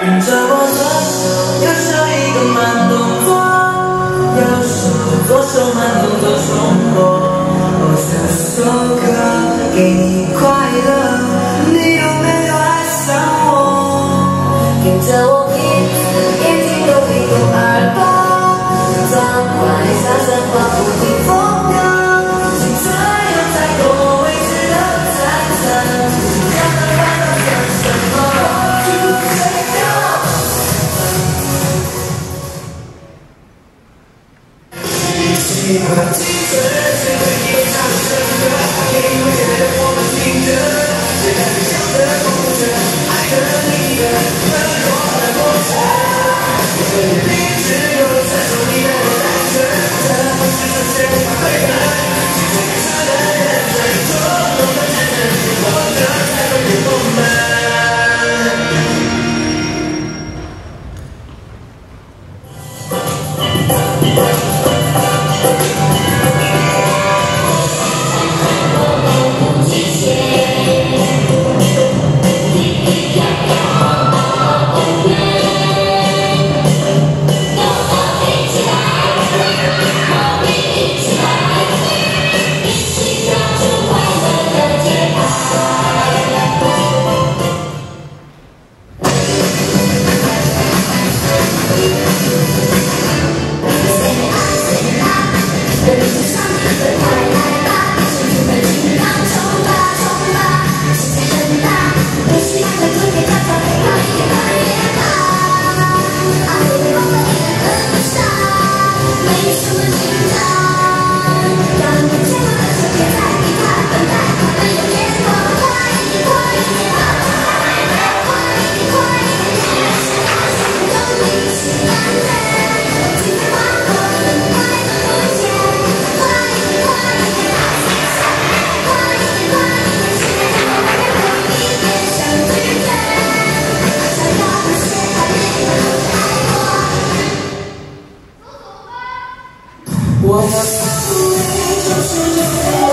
跟着我左手右手一个慢动作，右手左手慢动作重播。我这首歌给你快乐，你有没有爱上我？跟着我鼻子眼睛动一动耳朵，转快下山花不停风歌，青春有太多未知的猜测，让人烦恼算什么？就这样。喜欢青春，谁会给我唱这歌？给我觉得我们听着，最爱最想的梦着，爱的你的，和我的过程。你只有承受你的单纯，这不是纯粹对的，是最真实的认真，冲动的真诚，我这才会给我们。我要